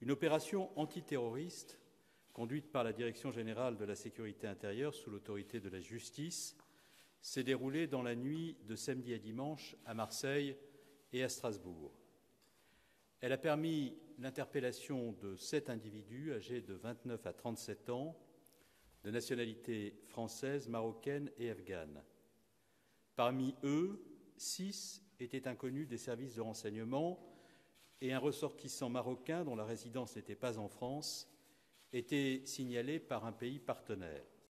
Une opération antiterroriste conduite par la Direction générale de la sécurité intérieure sous l'autorité de la justice s'est déroulée dans la nuit de samedi à dimanche à Marseille et à Strasbourg. Elle a permis l'interpellation de 7 individus âgés de 29 à 37 ans, de nationalité française, marocaine et afghane. Parmi eux, 6 étaient inconnus des services de renseignement et un ressortissant marocain dont la résidence n'était pas en France était signalé par un pays partenaire.